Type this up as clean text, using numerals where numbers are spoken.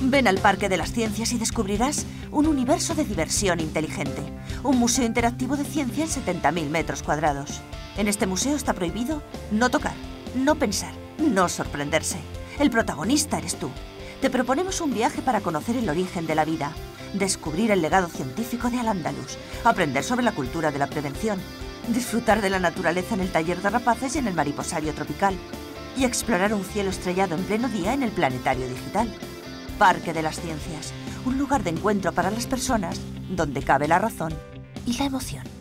Ven al Parque de las Ciencias y descubrirás un universo de diversión inteligente. Un museo interactivo de ciencia en 70.000 metros cuadrados. En este museo está prohibido no tocar, no pensar, no sorprenderse. El protagonista eres tú. Te proponemos un viaje para conocer el origen de la vida, descubrir el legado científico de Al-Ándalus, aprender sobre la cultura de la prevención, disfrutar de la naturaleza en el taller de rapaces y en el mariposario tropical, y explorar un cielo estrellado en pleno día en el planetario digital. Parque de las Ciencias, un lugar de encuentro para las personas donde cabe la razón y la emoción.